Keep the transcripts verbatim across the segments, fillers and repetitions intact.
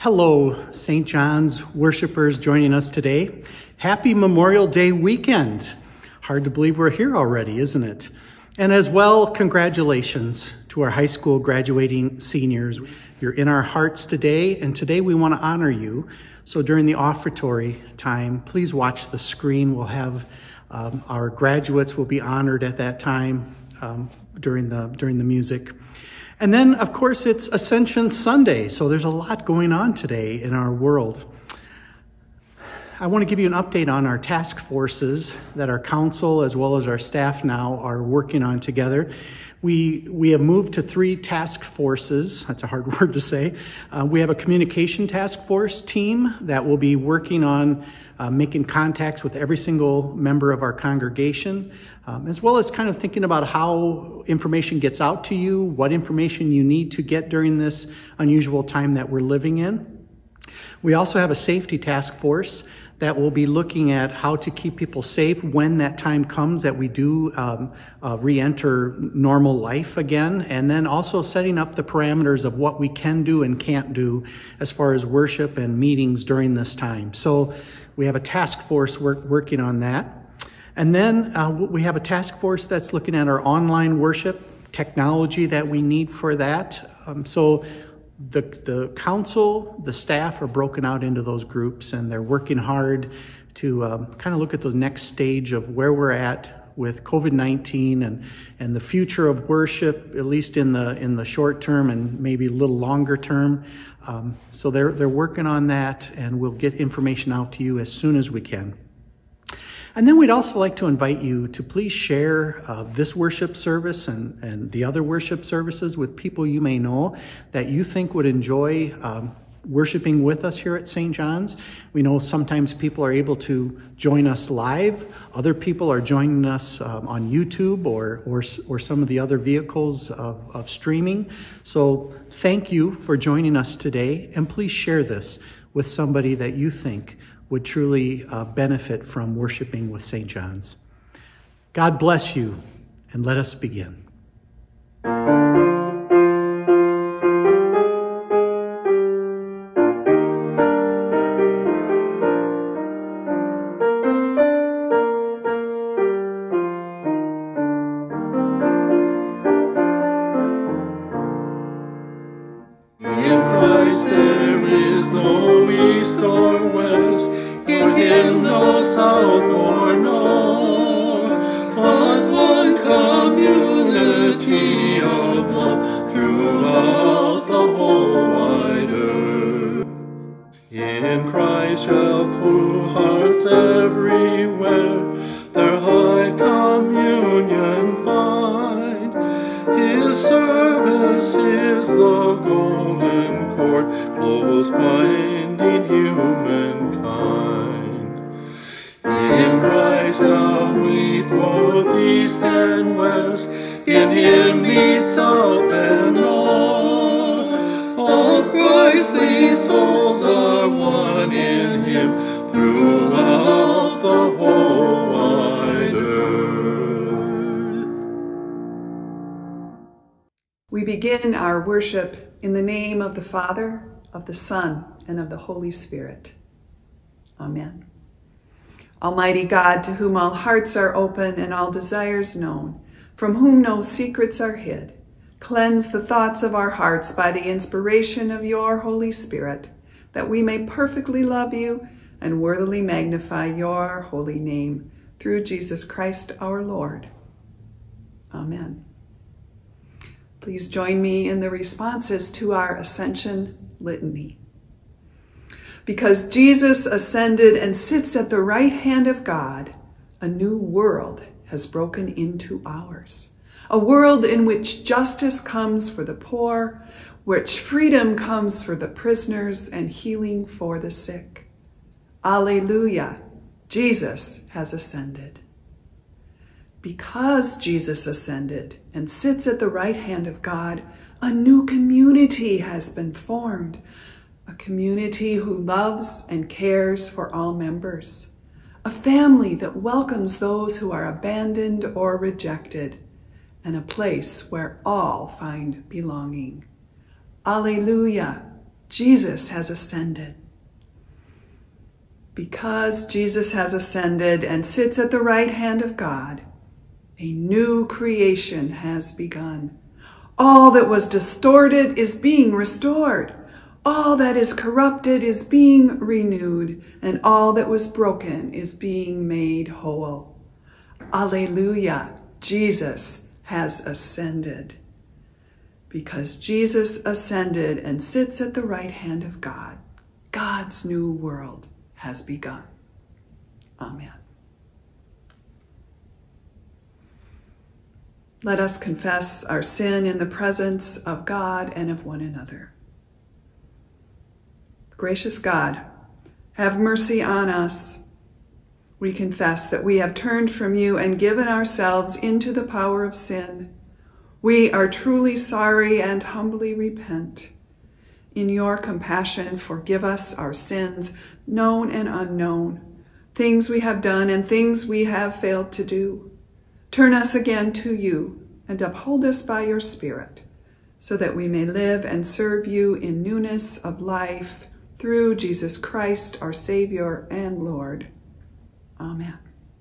Hello, Saint John's worshipers joining us today. Happy Memorial Day weekend. Hard to believe we're here already, isn't it? And as well, congratulations to our high school graduating seniors. You're in our hearts today, and today we want to honor you. So during the offertory time, please watch the screen. We'll have um, our graduates will be honored at that time um, during the during the music. And then, of course, it's Ascension Sunday, so there's a lot going on today in our world. I want to give you an update on our task forces that our council as well as our staff now are working on together. We, we have moved to three task forces. That's a hard word to say. Uh, we have a communication task force team that will be working on uh, making contacts with every single member of our congregation, um, as well as kind of thinking about how information gets out to you, what information you need to get during this unusual time that we're living in. We also have a safety task force that will be looking at how to keep people safe when that time comes that we do um, uh, re-enter normal life again, and then also setting up the parameters of what we can do and can't do as far as worship and meetings during this time. So we have a task force work, working on that. And then uh, we have a task force that's looking at our online worship technology that we need for that. Um, so The, the council, the staff are broken out into those groups, and they're working hard to um, kind of look at the next stage of where we're at with COVID nineteen and, and the future of worship, at least in the in the short term and maybe a little longer term. Um, so they're, they're working on that, and we'll get information out to you as soon as we can. And then we'd also like to invite you to please share uh, this worship service and, and the other worship services with people you may know that you think would enjoy um, worshiping with us here at Saint John's. We know sometimes people are able to join us live. Other people are joining us um, on YouTube or, or, or some of the other vehicles of, of streaming. So thank you for joining us today, and please share this with somebody that you think would truly uh, benefit from worshiping with Saint John's. God bless you, and let us begin. In Christ there is no east or west, in him no south or north, but one community of love throughout the whole wide earth. In Christ shall full hearts everywhere their high communion find. His service is the golden cord, close binding humankind. In Christ now we both east and west, in him meet south and north. All Christly souls are one in him throughout the whole wide earth. We begin our worship in the name of the Father, of the Son, and of the Holy Spirit. Amen. Almighty God, to whom all hearts are open and all desires known, from whom no secrets are hid, cleanse the thoughts of our hearts by the inspiration of your Holy Spirit, that we may perfectly love you and worthily magnify your holy name, through Jesus Christ our Lord. Amen. Please join me in the responses to our Ascension Litany. Because Jesus ascended and sits at the right hand of God, a new world has broken into ours. A world in which justice comes for the poor, which freedom comes for the prisoners, and healing for the sick. Alleluia, Jesus has ascended. Because Jesus ascended and sits at the right hand of God, a new community has been formed. A community who loves and cares for all members. A family that welcomes those who are abandoned or rejected. And a place where all find belonging. Alleluia, Jesus has ascended. Because Jesus has ascended and sits at the right hand of God, a new creation has begun. All that was distorted is being restored. All that is corrupted is being renewed, and all that was broken is being made whole. Alleluia, Jesus has ascended. Because Jesus ascended and sits at the right hand of God, God's new world has begun. Amen. Let us confess our sin in the presence of God and of one another. Gracious God, have mercy on us. We confess that we have turned from you and given ourselves into the power of sin. We are truly sorry and humbly repent. In your compassion, forgive us our sins, known and unknown, things we have done and things we have failed to do. Turn us again to you and uphold us by your Spirit, so that we may live and serve you in newness of life, through Jesus Christ, our Savior and Lord. Amen.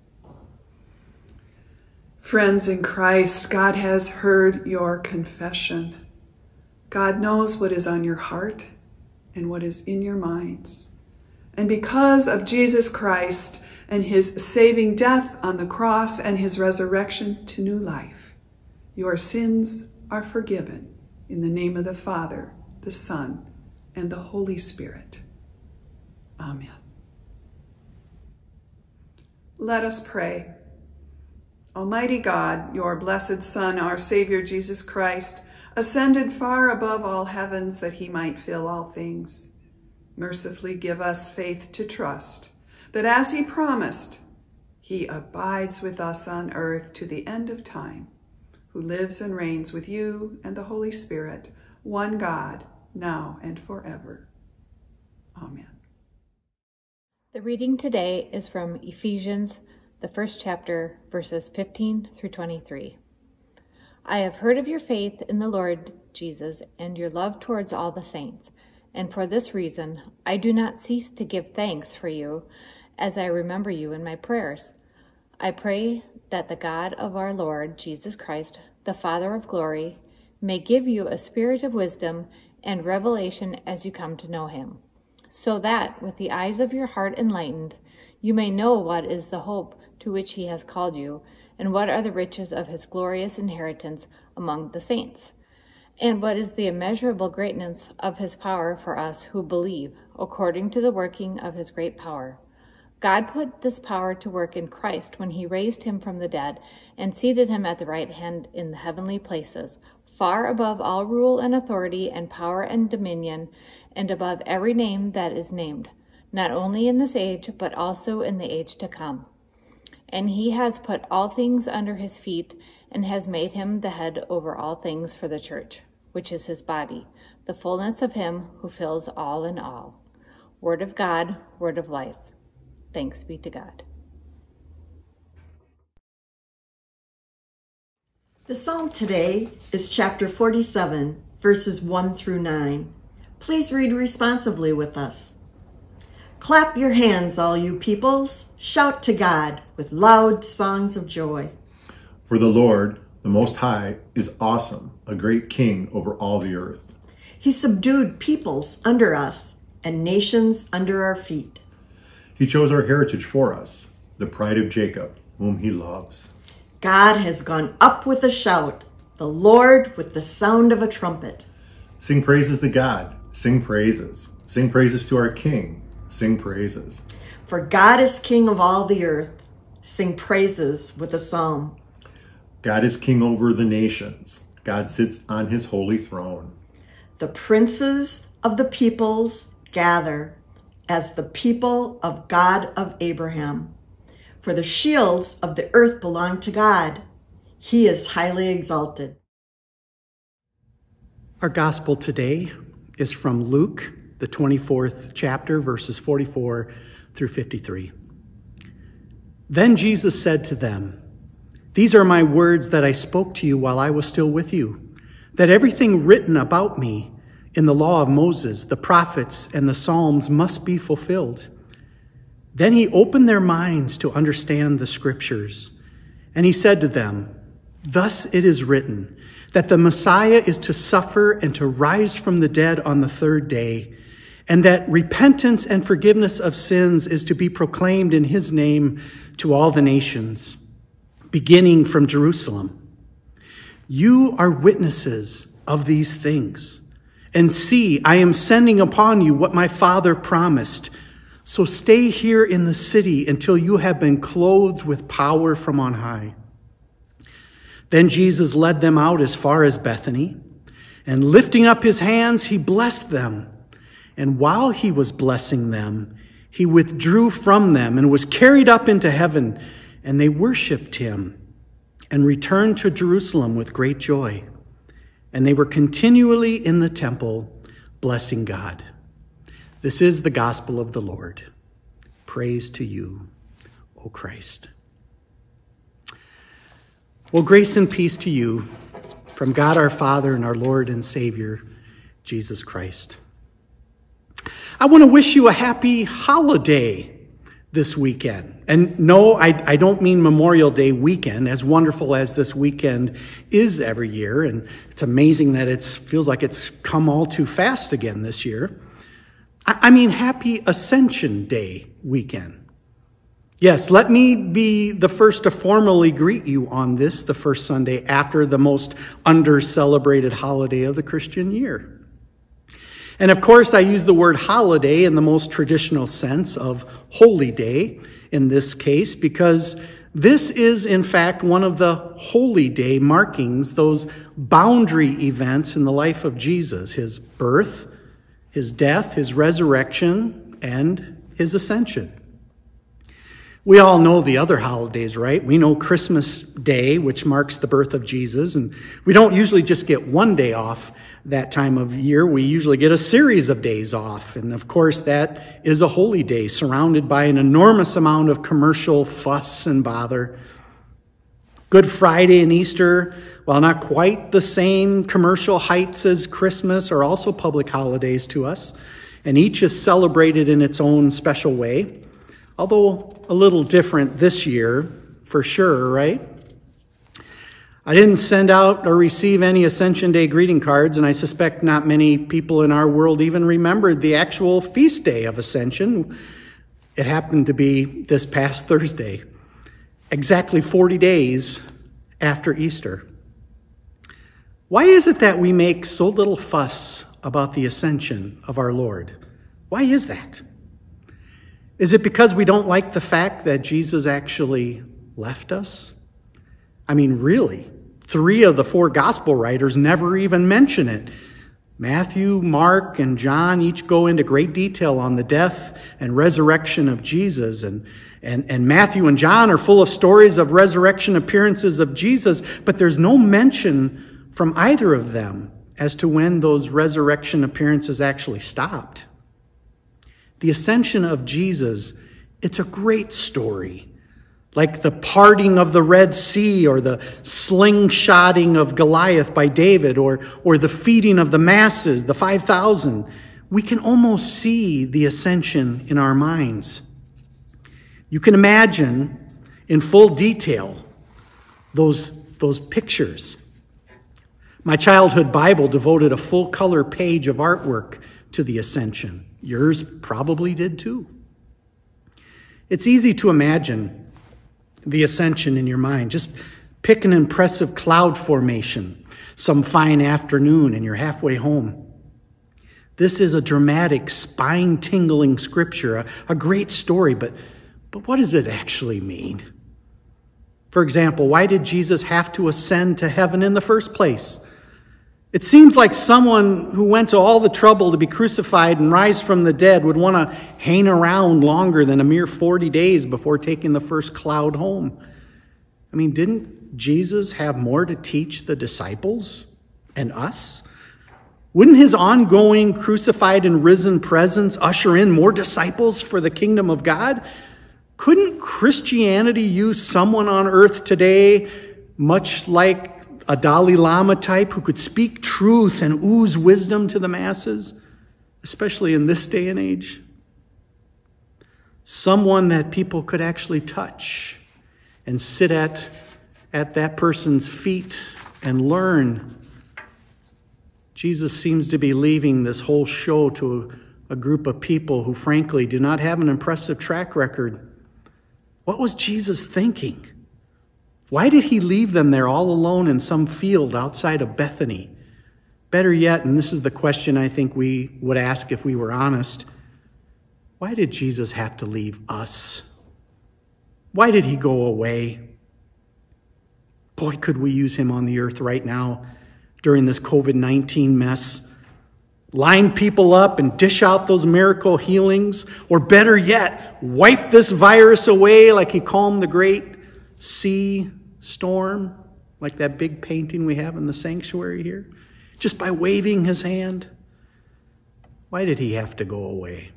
Friends in Christ, God has heard your confession. God knows what is on your heart and what is in your minds. And because of Jesus Christ and his saving death on the cross and his resurrection to new life, your sins are forgiven in the name of the Father, the Son, and the Holy Spirit. Amen. Let us pray. Almighty God, your blessed Son, our Savior Jesus Christ, ascended far above all heavens that he might fill all things. Mercifully give us faith to trust that as he promised, he abides with us on earth to the end of time, who lives and reigns with you and the Holy Spirit, one God, now and forever. Amen. The reading today is from Ephesians, the first chapter, verses fifteen through twenty-three. I have heard of your faith in the Lord Jesus and your love towards all the saints, and for this reason I do not cease to give thanks for you as I remember you in my prayers. I pray that the God of our Lord Jesus Christ, the Father of glory, may give you a spirit of wisdom and revelation as you come to know him, so that with the eyes of your heart enlightened, you may know what is the hope to which he has called you, and what are the riches of his glorious inheritance among the saints, and what is the immeasurable greatness of his power for us who believe, according to the working of his great power. God put this power to work in Christ when he raised him from the dead and seated him at the right hand in the heavenly places, far above all rule and authority and power and dominion, and above every name that is named, not only in this age, but also in the age to come. And he has put all things under his feet, and has made him the head over all things for the church, which is his body, the fullness of him who fills all in all. Word of God, word of life. Thanks be to God. The psalm today is chapter forty-seven, verses one through nine. Please read responsively with us. Clap your hands, all you peoples. Shout to God with loud songs of joy. For the Lord, the Most High, is awesome, a great king over all the earth. He subdued peoples under us and nations under our feet. He chose our heritage for us, the pride of Jacob, whom he loves. God has gone up with a shout, the Lord with the sound of a trumpet. Sing praises to God, sing praises. Sing praises to our King, sing praises. For God is King of all the earth. Sing praises with a psalm. God is king over the nations. God sits on his holy throne. The princes of the peoples gather as the people of God of Abraham. For the shields of the earth belong to God. He is highly exalted. Our gospel today is from Luke, the twenty-fourth chapter, verses forty-four through fifty-three. Then Jesus said to them, "These are my words that I spoke to you while I was still with you, that everything written about me in the law of Moses, the prophets, and the Psalms must be fulfilled. Then he opened their minds to understand the scriptures. And he said to them, thus it is written, that the Messiah is to suffer and to rise from the dead on the third day, and that repentance and forgiveness of sins is to be proclaimed in his name to all the nations, beginning from Jerusalem. You are witnesses of these things. And see, I am sending upon you what my Father promised. So stay here in the city until you have been clothed with power from on high. Then Jesus led them out as far as Bethany, and lifting up his hands, he blessed them. And while he was blessing them, he withdrew from them and was carried up into heaven, and they worshiped him and returned to Jerusalem with great joy. And they were continually in the temple, blessing God. This is the gospel of the Lord. Praise to you, O Christ. Well, grace and peace to you from God our Father and our Lord and Savior, Jesus Christ. I want to wish you a happy holiday this weekend. And no, I, I don't mean Memorial Day weekend, as wonderful as this weekend is every year. And it's amazing that it feels like it's come all too fast again this year. I, I mean Happy Ascension Day weekend. Yes, let me be the first to formally greet you on this, the first Sunday after the most under-celebrated holiday of the Christian year. And of course, I use the word holiday in the most traditional sense of holy day in this case, because this is, in fact, one of the holy day markings, those boundary events in the life of Jesus, his birth, his death, his resurrection, and his ascension. We all know the other holidays, right? We know Christmas Day, which marks the birth of Jesus, and we don't usually just get one day off that time of year. We usually get a series of days off. And of course, that is a holy day surrounded by an enormous amount of commercial fuss and bother. Good Friday and Easter, while not quite the same commercial heights as Christmas, are also public holidays to us. And each is celebrated in its own special way, although a little different this year, for sure, right? I didn't send out or receive any Ascension Day greeting cards, and I suspect not many people in our world even remembered the actual feast day of Ascension. It happened to be this past Thursday, exactly forty days after Easter. Why is it that we make so little fuss about the ascension of our Lord? Why is that? Is it because we don't like the fact that Jesus actually left us? I mean, really, three of the four gospel writers never even mention it. Matthew, Mark, and John each go into great detail on the death and resurrection of Jesus. And, and, and Matthew and John are full of stories of resurrection appearances of Jesus, but there's no mention from either of them as to when those resurrection appearances actually stopped. The ascension of Jesus, it's a great story. Like the parting of the Red Sea, or the slingshotting of Goliath by David, or, or the feeding of the masses, the five thousand. We can almost see the ascension in our minds. You can imagine in full detail those, those pictures. My childhood Bible devoted a full color page of artwork to the ascension. Yours probably did too. It's easy to imagine the ascension in your mind. Just pick an impressive cloud formation some fine afternoon and you're halfway home. This is a dramatic, spine-tingling scripture, a, a great story, but, but what does it actually mean? For example, why did Jesus have to ascend to heaven in the first place? It seems like someone who went to all the trouble to be crucified and rise from the dead would want to hang around longer than a mere forty days before taking the first cloud home. I mean, didn't Jesus have more to teach the disciples and us? Wouldn't his ongoing crucified and risen presence usher in more disciples for the kingdom of God? Couldn't Christianity use someone on earth today, much like a Dalai Lama type who could speak truth and ooze wisdom to the masses, especially in this day and age. Someone that people could actually touch and sit at, at that person's feet and learn. Jesus seems to be leaving this whole show to a, a group of people who frankly do not have an impressive track record. What was Jesus thinking? Why did he leave them there all alone in some field outside of Bethany? Better yet, and this is the question I think we would ask if we were honest, why did Jesus have to leave us? Why did he go away? Boy, could we use him on the earth right now during this covid nineteen mess. Line people up and dish out those miracle healings, or better yet, wipe this virus away like he calmed the great sea storm, like that big painting we have in the sanctuary here, just by waving his hand. Why did he have to go away?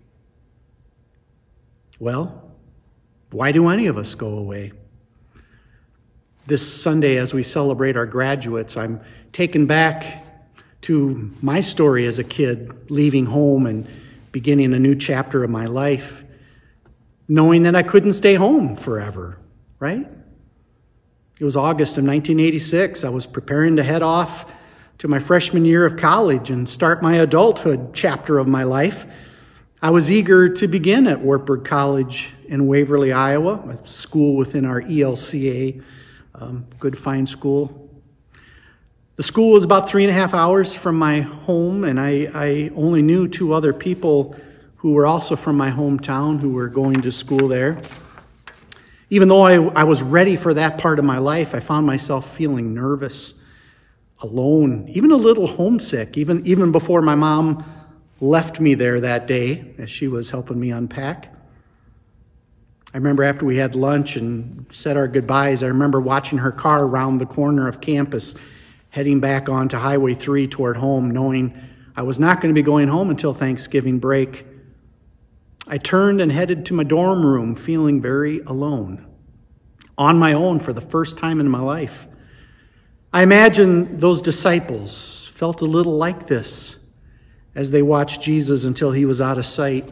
Well, why do any of us go away? This Sunday, as we celebrate our graduates, I'm taken back to my story as a kid, leaving home and beginning a new chapter of my life, knowing that I couldn't stay home forever, right? It was August of nineteen eighty-six. I was preparing to head off to my freshman year of college and start my adulthood chapter of my life. I was eager to begin at Wartburg College in Waverly, Iowa, a school within our E L C A, um, good fine school. The school was about three and a half hours from my home, and I, I only knew two other people who were also from my hometown who were going to school there. Even though I, I was ready for that part of my life, I found myself feeling nervous, alone, even a little homesick, even, even before my mom left me there that day as she was helping me unpack. I remember after we had lunch and said our goodbyes, I remember watching her car around the corner of campus, heading back onto Highway three toward home, knowing I was not going to be going home until Thanksgiving break. I turned and headed to my dorm room, feeling very alone, on my own for the first time in my life. I imagine those disciples felt a little like this as they watched Jesus until he was out of sight.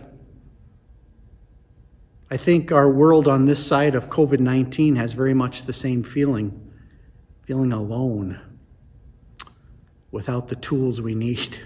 I think our world on this side of covid nineteen has very much the same feeling, feeling alone, without the tools we need.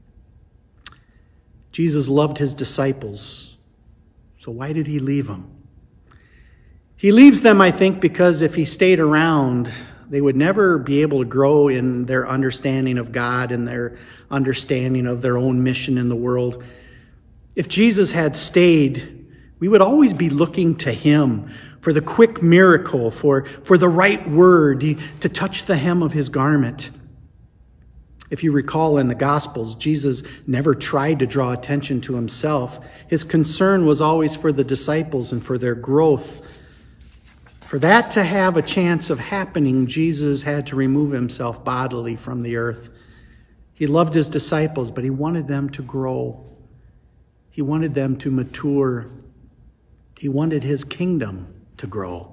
Jesus loved his disciples, so why did he leave them? He leaves them, I think, because if he stayed around, they would never be able to grow in their understanding of God and their understanding of their own mission in the world. If Jesus had stayed, we would always be looking to him for the quick miracle, for, for the right word, to touch the hem of his garment. If you recall in the Gospels, Jesus never tried to draw attention to himself. His concern was always for the disciples and for their growth. For that to have a chance of happening, Jesus had to remove himself bodily from the earth. He loved his disciples, but he wanted them to grow. He wanted them to mature. He wanted his kingdom to grow.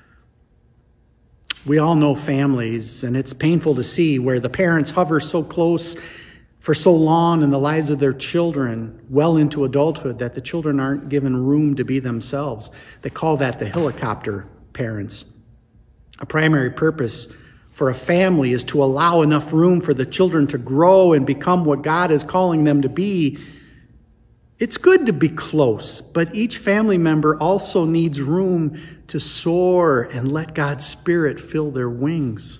We all know families, and it's painful to see where the parents hover so close for so long in the lives of their children, well into adulthood, that the children aren't given room to be themselves. They call that the helicopter parents. A primary purpose for a family is to allow enough room for the children to grow and become what God is calling them to be. It's good to be close, but each family member also needs room to soar and let God's Spirit fill their wings.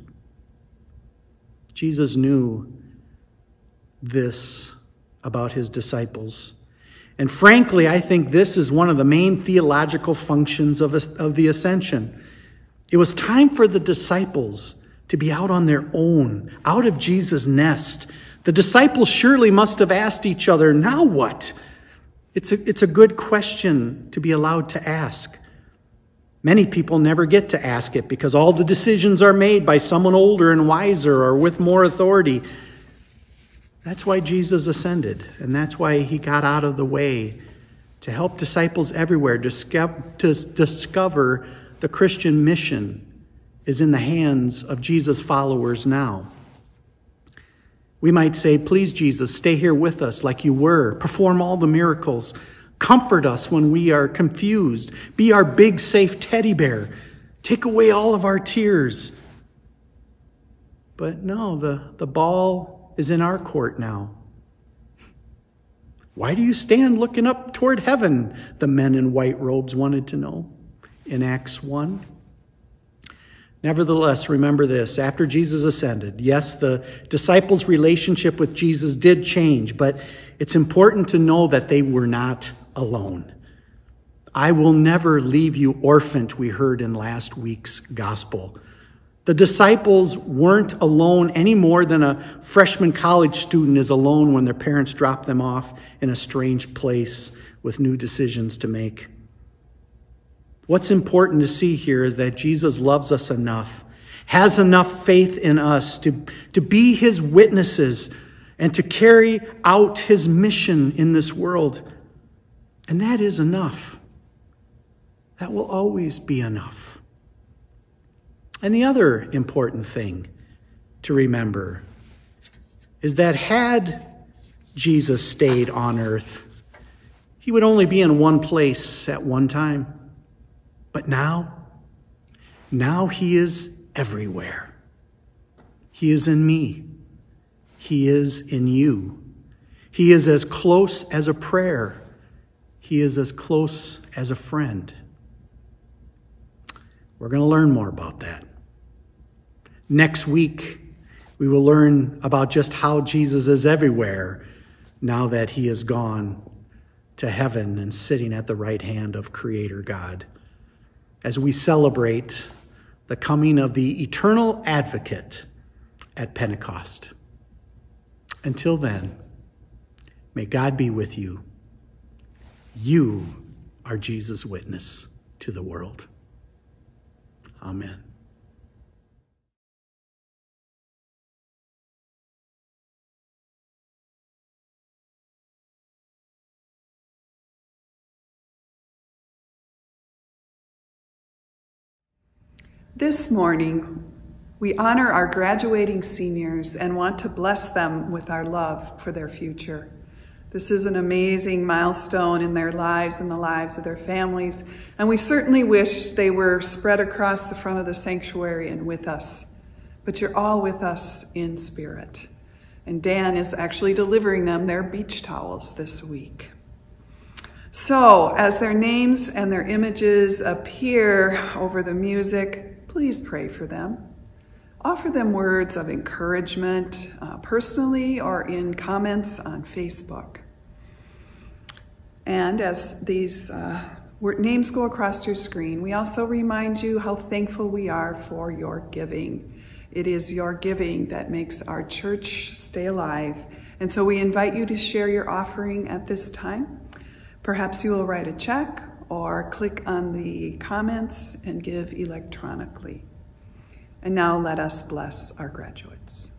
Jesus knew this about his disciples. And frankly, I think this is one of the main theological functions of, of the ascension. It was time for the disciples to be out on their own, out of Jesus' nest. The disciples surely must have asked each other, now what? It's a, it's a good question to be allowed to ask. Many people never get to ask it because all the decisions are made by someone older and wiser or with more authority. That's why Jesus ascended, and that's why he got out of the way to help disciples everywhere to discover the Christian mission is in the hands of Jesus' followers now. We might say, please, Jesus, stay here with us like you were. Perform all the miracles. Comfort us when we are confused. Be our big, safe teddy bear. Take away all of our tears. But no, the, the ball is in our court now. Why do you stand looking up toward heaven? The men in white robes wanted to know in Acts one. Nevertheless, remember this. After Jesus ascended, yes, the disciples' relationship with Jesus did change, but it's important to know that they were not alone. I will never leave you orphaned, we heard in last week's gospel. The disciples weren't alone any more than a freshman college student is alone when their parents drop them off in a strange place with new decisions to make. What's important to see here is that Jesus loves us enough, has enough faith in us to, to be his witnesses and to carry out his mission in this world. And that is enough. That will always be enough. And the other important thing to remember is that had Jesus stayed on earth, he would only be in one place at one time. But now, now he is everywhere. He is in me. He is in you. He is as close as a prayer. He is as close as a friend. We're going to learn more about that. Next week, we will learn about just how Jesus is everywhere now that he is gone to heaven and sitting at the right hand of Creator God, as we celebrate the coming of the eternal advocate at Pentecost. Until then, may God be with you. You are Jesus' witness to the world. Amen. This morning, we honor our graduating seniors and want to bless them with our love for their future. This is an amazing milestone in their lives and the lives of their families, and we certainly wish they were spread across the front of the sanctuary and with us. But you're all with us in spirit. And Dan is actually delivering them their beach towels this week. So, as their names and their images appear over the music, please pray for them. Offer them words of encouragement, uh, personally or in comments on Facebook. And as these uh, names go across your screen, we also remind you how thankful we are for your giving. It is your giving that makes our church stay alive. And so we invite you to share your offering at this time. Perhaps you will write a check or click on the comments and give electronically. And now let us bless our graduates.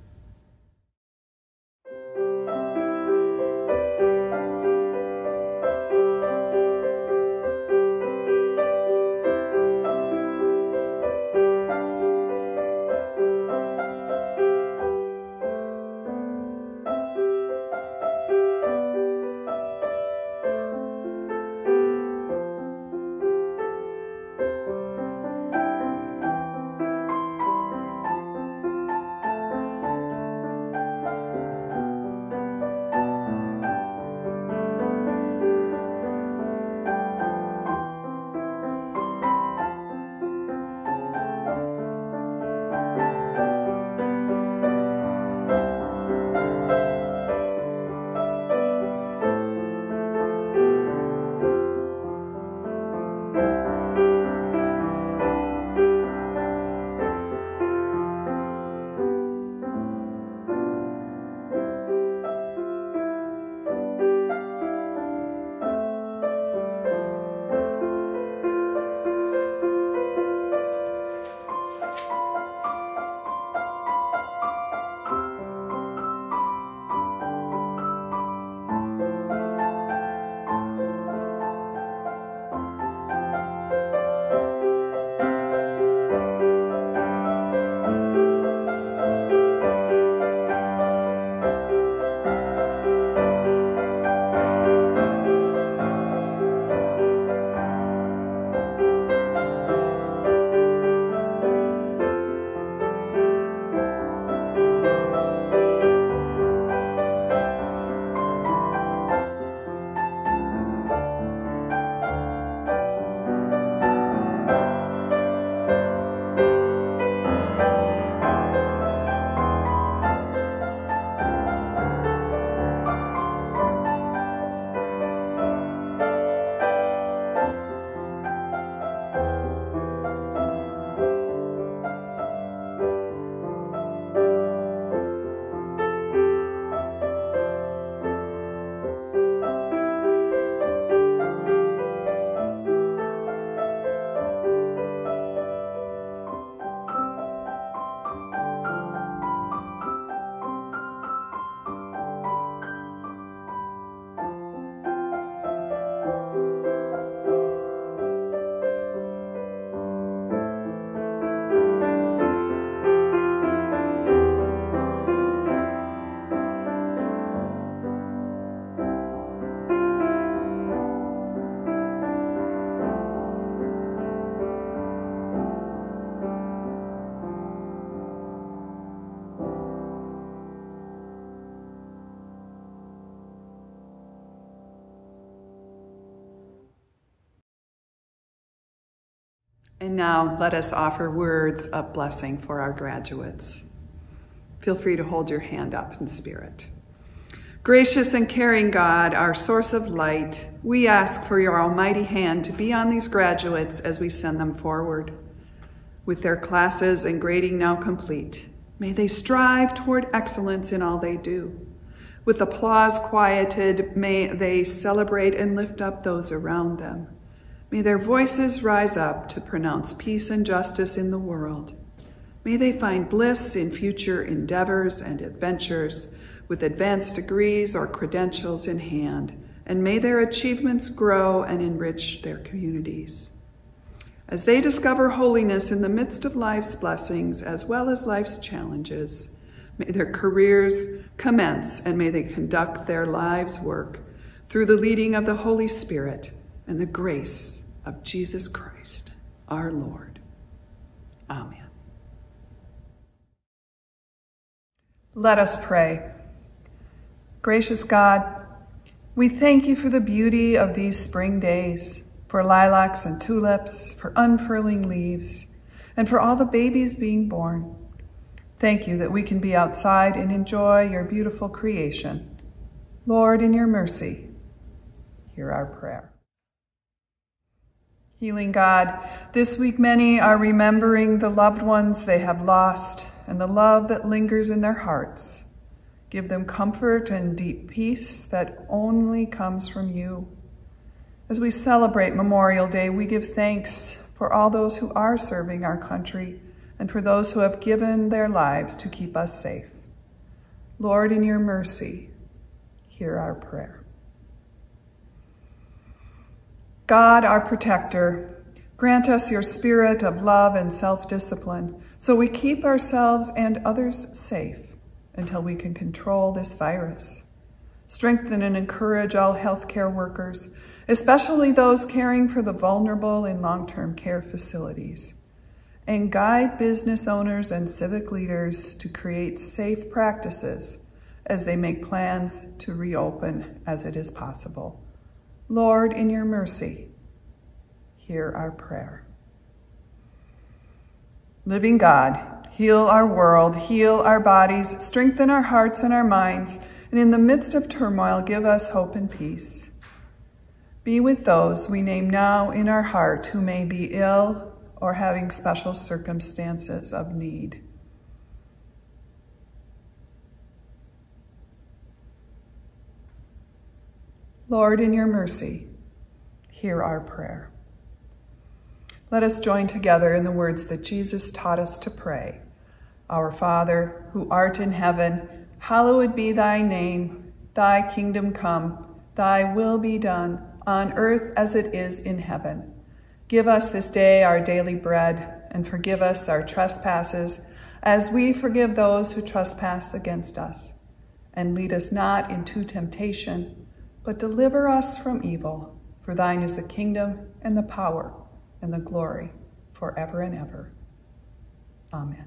And now let us offer words of blessing for our graduates. Feel free to hold your hand up in spirit. Gracious and caring God, our source of light, we ask for your almighty hand to be on these graduates as we send them forward. With their classes and grading now complete, may they strive toward excellence in all they do. With applause quieted, may they celebrate and lift up those around them. May their voices rise up to pronounce peace and justice in the world. May they find bliss in future endeavors and adventures with advanced degrees or credentials in hand, and may their achievements grow and enrich their communities. As they discover holiness in the midst of life's blessings as well as life's challenges, may their careers commence and may they conduct their lives' work through the leading of the Holy Spirit and the grace of Jesus Christ, our Lord. Amen. Let us pray. Gracious God, we thank you for the beauty of these spring days, for lilacs and tulips, for unfurling leaves, and for all the babies being born. Thank you that we can be outside and enjoy your beautiful creation. Lord, in your mercy, hear our prayer. Healing God, this week many are remembering the loved ones they have lost and the love that lingers in their hearts. Give them comfort and deep peace that only comes from you. As we celebrate Memorial Day, we give thanks for all those who are serving our country and for those who have given their lives to keep us safe. Lord, in your mercy, hear our prayer. God, our protector, grant us your spirit of love and self-discipline so we keep ourselves and others safe until we can control this virus. Strengthen and encourage all healthcare workers, especially those caring for the vulnerable in long-term care facilities, and guide business owners and civic leaders to create safe practices as they make plans to reopen as it is possible. Lord, in your mercy, hear our prayer. Living God, heal our world, heal our bodies, strengthen our hearts and our minds, and in the midst of turmoil, give us hope and peace. Be with those we name now in our heart who may be ill or having special circumstances of need. Lord, in your mercy, hear our prayer. Let us join together in the words that Jesus taught us to pray. Our Father, who art in heaven, hallowed be thy name. Thy kingdom come, thy will be done, on earth as it is in heaven. Give us this day our daily bread, and forgive us our trespasses, as we forgive those who trespass against us. And lead us not into temptation, but deliver us from evil. For thine is the kingdom, and the power, and the glory, forever and ever. Amen.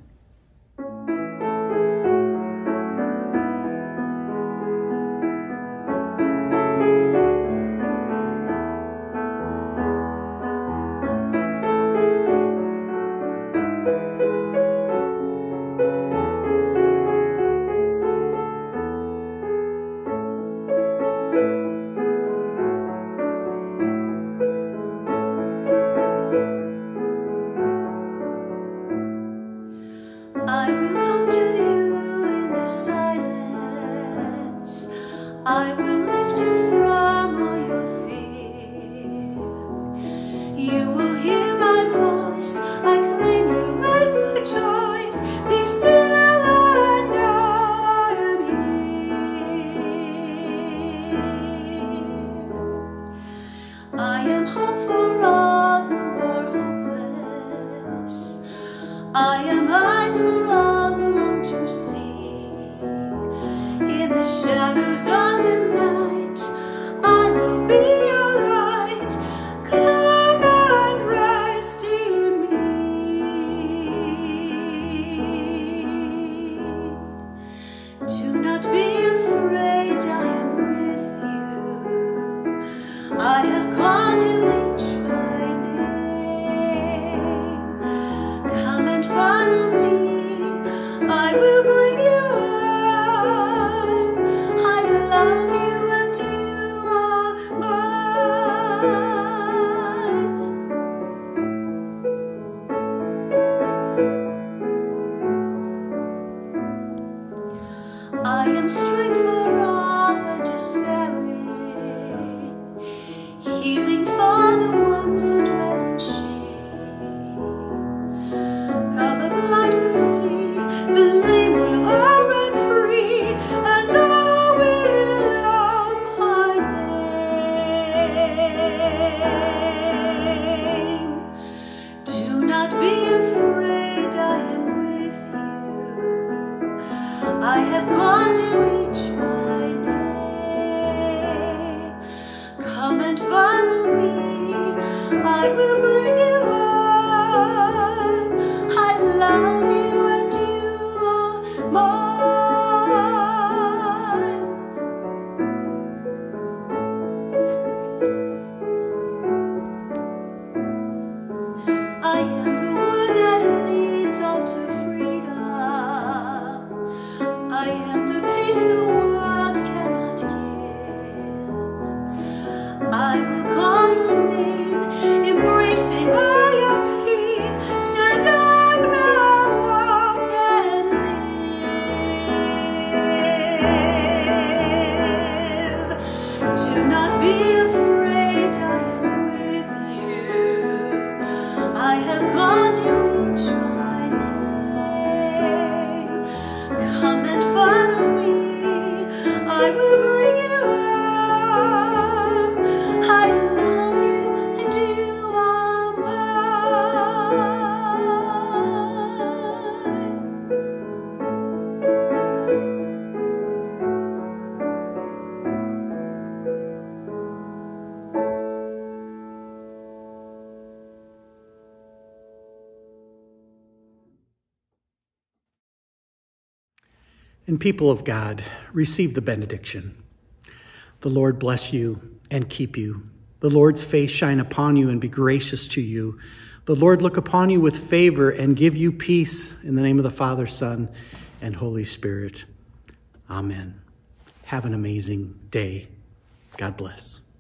I will bring you home. I love you and you are mine. I am the one that leads all to freedom. I am the peace the world cannot give. I will call your name, embracing all your pain. Stand up now, walk and live. Do not be afraid, I am with you. I have called you each by name. Come and follow me, I will bring you home. I love you and you are mine. And people of God, receive the benediction. The Lord bless you and keep you. The Lord's face shine upon you and be gracious to you. The Lord look upon you with favor and give you peace, in the name of the Father, Son, and Holy Spirit. Amen. Have an amazing day. God bless.